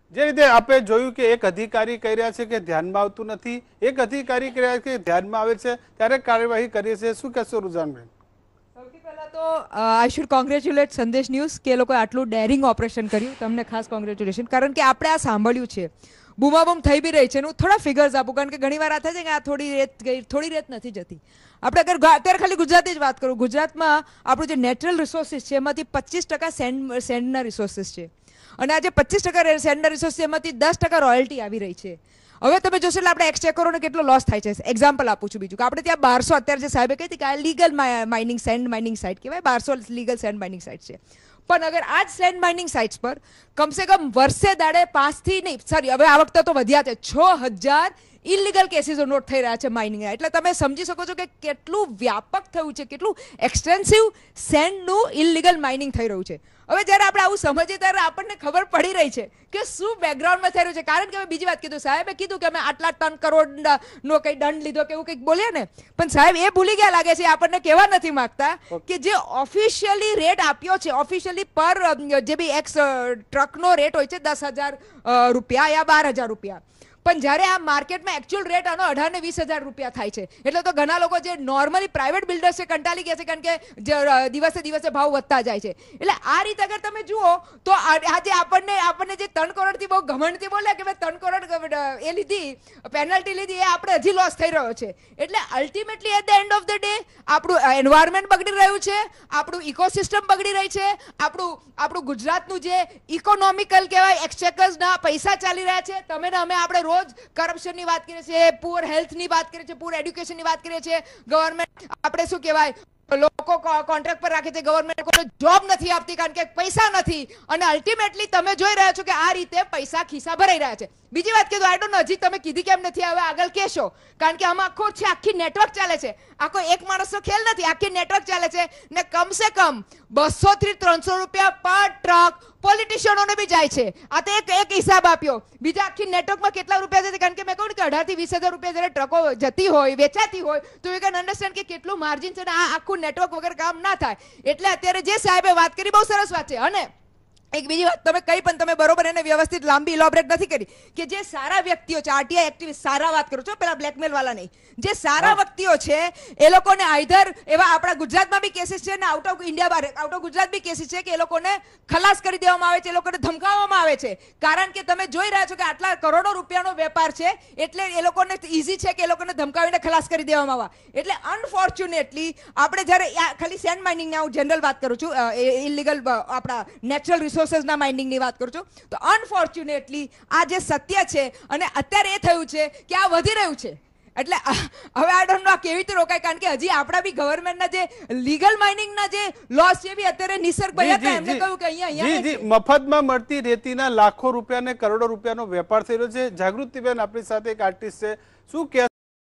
જે રીતે આપણે જોયું કે એક અધિકારી કહી રહ્યા છે કે ધ્યાનમાં આવતું નથી, એક અધિકારી કહી રહ્યા છે કે ધ્યાનમાં આવે છે ત્યારે કાર્યવાહી કરીએ છીએ, શું કહેશો રુઝાનબેન? સૌથી પહેલા તો I should congratulate Sandesh news કે એ લોકોએ આટલું ડેરિંગ ઓપરેશન કર્યું. તમને ખાસ કોંગ્રેચ્યુલેશન, કારણ કે આપણે આ સાંભળ્યું છે, બૂમાબૂમ થઈ બી રહી છે. હું થોડા ફિગર્સ આપું, કારણ કે ઘણી વાર આ થાય છે કે આ થોડી રેત ગઈ, થોડી રેત નથી જતી. આપણે અગર અત્યારે ખાલી ગુજરાતી જ વાત કરું, ગુજરાતમાં આપણું જે નેચરલ રિસોર્સિસ છે એમાંથી 25% સેન્ડના રિસોર્સિસ છે, અને આજે 25% સેન્ડના રિસોર્સ છે એમાંથી 10% રોયલ્ટી આવી રહી છે. હવે તમે જોશો એટલે આપણે એક્સચેકરોને કેટલો લોસ થાય છે. એક્ઝામ્પલ આપું છું બીજું, કે આપણે ત્યાં 1200 અત્યારે જે સાહેબે કહી હતી કે આ legal mining sand mining site કહેવાય, 1200 લીગલ સેન્ડ માઇનિંગ સાઇટ છે. પણ અગર આ જ સેન્ડ માઇનિંગ સાઇટ્સ પર કમસે કમ વર્ષે દાડે 5 થી નહીં, સોરી હવે આ વખતે તો વધ્યા છે, 6000 ઇલીગલ કેસીસો નોટ થઈ રહ્યા છે માઇનિંગના. એટલે તમે સમજી શકો છો કે કેટલું વ્યાપક થયું છે, કેટલું એક્સટેન્સિવ સેન્ડનું ઇલીગલ માઇનિંગ થઈ રહ્યું છે. હવે જ્યારે આપણે આવું સમજીએ ત્યારે આપણને ખબર પડી રહી છે કે શું બેકગ્રાઉન્ડમાં થઈ રહ્યું છે. કારણ કે હવે બીજી વાત કીધું, સાહેબે કીધું કે અમે આટલા 3 કરોડનો કંઈ દંડ લીધો કે એવું કંઈક બોલ્યા ને, પણ સાહેબ એ ભૂલી ગયા લાગે છે, આપણને કહેવા નથી માંગતા કે જે ઓફિશિયલી રેટ આપ્યો છે, ઓફિશિયલી પર જે બી એક્સ ટ્રકનો રેટ હોય છે 10,000 રૂપિયા યા 12,000 રૂપિયા, પણ જ્યારે આ માર્કેટમાં એકચ્યુઅલ રેટ આનો 18,000 ને 20,000 રૂપિયા થાય છે. એટલે તો ઘણા લોકો જે નોર્મલી પ્રાઇવેટ બિલ્ડર્સ છે કંટાળી ગયા છે, કારણ કે દિવસે દિવસે ભાવ વધતા જાય છે. એટલે આ રીતે અગર તમે જુઓ તો આજે આપણને જે 3 કરોડથી બહુ ઘમંડથી બોલ્યા કે ભાઈ 3 કરોડ એ લીધી, પેનલ્ટી લીધી, એ આપણે હજી લોસ થઈ રહ્યો છે. એટલે ultimately at the end of the day આપણું એન્વાયરમેન્ટ બગડી રહ્યું છે, આપણું ઇકોસિસ્ટમ બગડી રહી છે, આપણું ગુજરાતનું જે ઇકોનોમિકલ કહેવાય એક્સચેકર્સના પૈસા ચાલી રહ્યા છે. તમે ને અમે આપણે રોજ કરપ્શનની વાત કરીએ છીએ, પુઅર હેલ્થની વાત કરીએ છીએ, પુઅર એડ્યુકેશનની વાત કરીએ છીએ. ગવર્મેન્ટ આપણે શું કહેવાય, લોકો કોન્ટ્રાક્ટ પર રાખે છે, ગવર્મેન્ટ કોઈ જોબ નથી આપતી કારણ કે પૈસા નથી, અને અલ્ટિમેટલી તમે જોઈ રહ્યા છો કે આ રીતે પૈસા ખિસ્સા ભરાઈ રહ્યા છે. બીજી વાત કીધું, આઈ ડોન્ટ નો હજી તમે કીધી કેમ નથી, હવે આગળ કહેશો, કારણ કે આમાં આખી નેટવર્ક ચાલે છે. આ કોઈ એક માણસનો ખેલ નથી, આખી નેટવર્ક ચાલે છે, ને કમસે કમ 200 થી 300 રૂપિયા પર ટ્રક પોલિટિશિયનોને બી જાય છે. આ તો એક હિસાબ આપ્યો. બીજા આખી નેટવર્કમાં કેટલા રૂપિયા જશે, કારણ કે મેં કહ્યું કે 18,000 થી 20,000 રૂપિયા જ્યારે ટ્રકો જતી હોય, વેચાતી હોય, તો યુ કેન અન્ડરસ્ટેન્ડ કે કેટલું માર્જિન છે, ને આ આખું નેટવર્ક વગર કામ ના થાય. એટલે અત્યારે જે સાહેબે વાત કરી બહુ સરસ વાત છે. અને એક બીજી વાત તમે કહી, પણ તમે બરોબર એને વ્યવસ્થિત લાંબી ઇલોબરેટ નથી કરી, કે જે સારા વ્યક્તિઓ છે, આરટીઆઈ એક્ટિવિસ્ટ, સારા વાત કરું છો, પેલા બ્લેકમેલ વાળા નહીં, જે સારા વ્યક્તિઓ છે એ લોકોને આઈધર એવા આપણા ગુજરાતમાં બી કેસીસ છે ને આઉટ ઓફ ઇન્ડિયા બહાર, out of Gujarat B cases છે કે એ લોકોને ખલાસ કરી દેવામાં આવે છે, એ લોકોને ધમકાવવામાં આવે છે. કારણ કે તમે જોઈ રહ્યા છો કે આટલા કરોડો રૂપિયાનો વેપાર છે, એટલે એ લોકોને ઇઝી છે કે એ લોકોને ધમકાવીને ખલાસ કરી દેવામાં આવે. એટલે અનફોર્ચ્યુનેટલી આપણે જ્યારે ખાલી સેન્ડ માઇનિંગની હું જનરલ વાત કરું છું, ઇલીગલ આપણા નેચરલ રિસોર્સિસના માઇનિંગની વાત કરું છું, તો અનફોર્ચ્યુનેટલી આ જે સત્ય છે, અને અત્યારે એ થયું છે કે આ વધી રહ્યું છે. એટલે હવે આ ડોન્ટ નો કેવી રીતે રોકાય, કારણ કે હજી આપણા બી ગવર્મેન્ટના જે લીગલ માઇનિંગના જે લોસ છે બી અત્યારે નિસર્ગ ભાઈ હતા, એમને કહ્યું કે અહીંયા મફતમાં મળતી રેતીના લાખો રૂપિયા ને કરોડો રૂપિયાનો વેપાર થઈ રહ્યો છે. જાગૃતિબેન આપણી સાથે એક આર્ટિસ્ટ છે, શું કહે